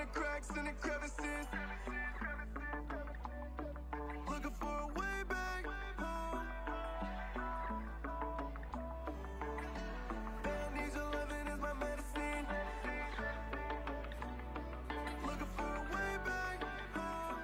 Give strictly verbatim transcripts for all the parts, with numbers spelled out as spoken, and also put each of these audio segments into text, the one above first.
cracks and the crevices. Looking for a way back home. Bad needs eleven is my medicine. Looking for a way back home.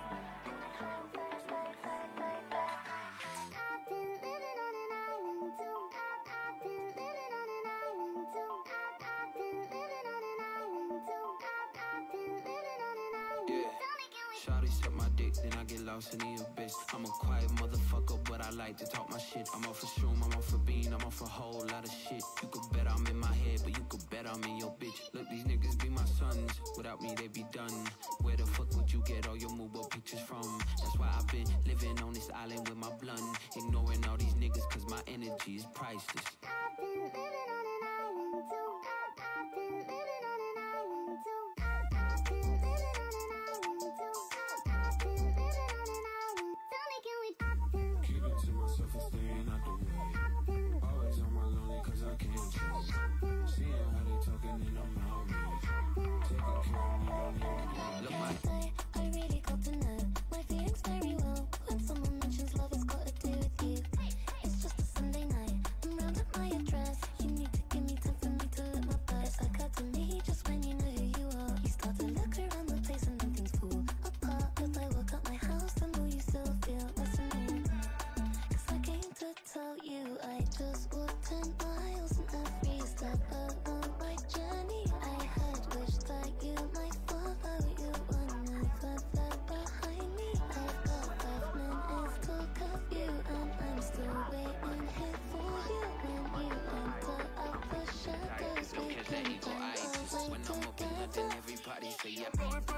I've been living on an island too. I've, I've been living on an island too. I've, I've been living on an island too. I've, I've been living on an island. Yeah. Tell me, can we? Shawty suck my dick, then I get lost in the abyss. I'm a quiet motherfucker, but I like to talk my shit. I'm off for shroom, I'm off for bean, I'm off a whole lot of shit. You could bet I'm in my head, but you could bet I'm in your bitch. Look, these niggas be my sons, without me they be done. Where the fuck would you get all your mobile pictures from? That's why I've been living on this island with my blunt, ignoring all these niggas cause my energy is priceless. I've been living on an island too. I've, I've been living on an island too. I've, I've been living on an island too. I've, I've been living on an island. Tell me, can we? I've been, Keep it to myself and staying out the way. I've been, Always on my lonely cause I can't change. I've been, Seeing how they talking and I'm outraged. I've been. Taking care of me, don't need me. Look, my Day, I really got to know my feelings very well. When someone mentions love, it's got to do with you. It's just a Sunday night, I'm round at my address. You need to give me time for me to let my best. It's occurred to me just when you know who you are. You start to look around the place and then things fall apart. As I walk out my house, and will you still feel less than me? Cause I came to tell you I just walked ten miles in every step along my journey. I had wished that you might follow. You were never there behind me. I've got five minutes to curve you, and I'm still waiting here for you. When you enter out the shadows, we can find our way when I'm up in London, together. everybody say yeah. Rolling